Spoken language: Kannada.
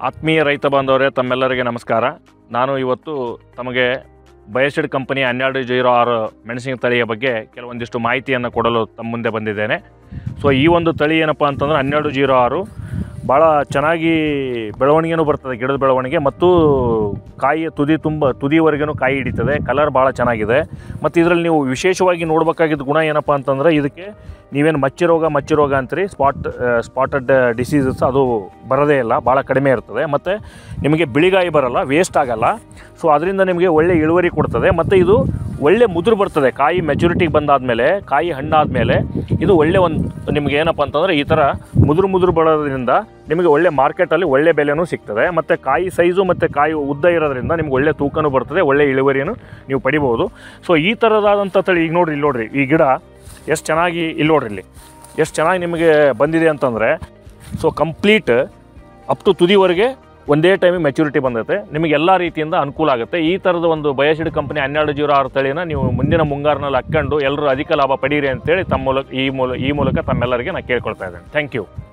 ಆತ್ಮೀಯ ರೈತ ಬಾಂಧವರೇ, ತಮ್ಮೆಲ್ಲರಿಗೆ ನಮಸ್ಕಾರ. ನಾನು ಇವತ್ತು ತಮಗೆ ಬಯಸಿಡ್ ಕಂಪನಿ 1206 ಮೆಣಸಿನ ತಳಿಯ ಬಗ್ಗೆ ಕೆಲವೊಂದಿಷ್ಟು ಮಾಹಿತಿಯನ್ನು ಕೊಡಲು ತಮ್ಮ ಮುಂದೆ ಬಂದಿದ್ದೇನೆ. ಸೊ ಈ ಒಂದು ತಳಿ ಏನಪ್ಪ ಅಂತಂದರೆ 1206 ಭಾಳ ಚೆನ್ನಾಗಿ ಬೆಳವಣಿಗೆನೂ ಬರ್ತದೆ, ಗಿಡದ ಬೆಳವಣಿಗೆ ಮತ್ತು ಕಾಯಿಯ ತುದಿವರೆಗೂ ಕಾಯಿ ಹಿಡಿತದೆ. ಕಲರ್ ಭಾಳ ಚೆನ್ನಾಗಿದೆ. ಮತ್ತು ಇದರಲ್ಲಿ ನೀವು ವಿಶೇಷವಾಗಿ ನೋಡಬೇಕಾಗಿದ್ದ ಗುಣ ಏನಪ್ಪ ಅಂತಂದರೆ, ಇದಕ್ಕೆ ನೀವೇನು ಮಚ್ಚಿ ರೋಗ ಅಂತೀರಿ, ಸ್ಪಾಟೆಡ್ ಡಿಸೀಸಸ್ ಅದು ಬರೋದೇ ಇಲ್ಲ, ಭಾಳ ಕಡಿಮೆ ಇರ್ತದೆ. ಮತ್ತು ನಿಮಗೆ ಬಿಳಿಗಾಯಿ ಬರಲ್ಲ, ವೇಸ್ಟ್ ಆಗಲ್ಲ. ಸೊ ಅದರಿಂದ ನಿಮಗೆ ಒಳ್ಳೆ ಇಳುವರಿ ಕೊಡ್ತದೆ. ಮತ್ತು ಇದು ಒಳ್ಳೆ ಮುದುರು ಬರ್ತದೆ. ಕಾಯಿ ಮೆಚುರಿಟಿಗೆ ಬಂದಾದಮೇಲೆ, ಕಾಯಿ ಹಣ್ಣಾದಮೇಲೆ ಇದು ಒಳ್ಳೆ ನಿಮಗೆ ಏನಪ್ಪ ಅಂತಂದರೆ ಈ ಥರ ಮುದುರು ಬರೋದ್ರಿಂದ ನಿಮಗೆ ಒಳ್ಳೆ ಮಾರ್ಕೆಟಲ್ಲಿ ಒಳ್ಳೆ ಬೆಲೆನೂ ಸಿಗ್ತದೆ. ಮತ್ತು ಕಾಯಿ ಸೈಜು ಮತ್ತು ಕಾಯಿ ಉದ್ದ ಇರೋದ್ರಿಂದ ನಿಮ್ಗೆ ಒಳ್ಳೆ ತೂಕನೂ ಬರ್ತದೆ, ಒಳ್ಳೆ ಇಳುವರಿಯನ್ನು ನೀವು ಪಡಿಬೋದು. ಸೊ ಈ ಥರದಾದಂಥ ತಳಿ ಈಗ ನೋಡ್ರಿ ಈ ಗಿಡ ಎಷ್ಟು ಚೆನ್ನಾಗಿ ಎಷ್ಟು ಚೆನ್ನಾಗಿ ನಿಮಗೆ ಬಂದಿದೆ ಅಂತಂದರೆ, ಸೊ ಕಂಪ್ಲೀಟ್ ಅಪ್ ಟು ತುದಿವರೆಗೆ ಒಂದೇ ಟೈಮಿಗೆ ಮೆಚುರಿಟಿ ಬಂದೈತೆ. ನಿಮಗೆ ಎಲ್ಲ ರೀತಿಯಿಂದ ಅನುಕೂಲ ಆಗುತ್ತೆ. ಈ ಥರದ ಒಂದು ಬಯಸಿಡ್ ಕಂಪನಿ 1206 ತಳಿನ ನೀವು ಮುಂದಿನ ಮುಂಗಾರಿನಲ್ಲಿ ಹಾಕ್ಕೊಂಡು ಎಲ್ಲರೂ ಅಧಿಕ ಲಾಭ ಪಡೀರಿ ಅಂತೇಳಿ ಈ ಮೂಲಕ ತಮ್ಮೆಲ್ಲರಿಗೆ ನಾನು ಕೇಳ್ಕೊಳ್ತಾ ಇದ್ದೇನೆ. Thank you.